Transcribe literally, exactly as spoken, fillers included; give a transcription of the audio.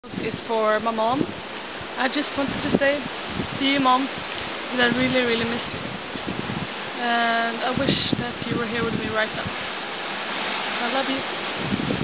Is for my mom. I just wanted to say to you, Mom, that I really, really miss you. And I wish that you were here with me right now. I love you.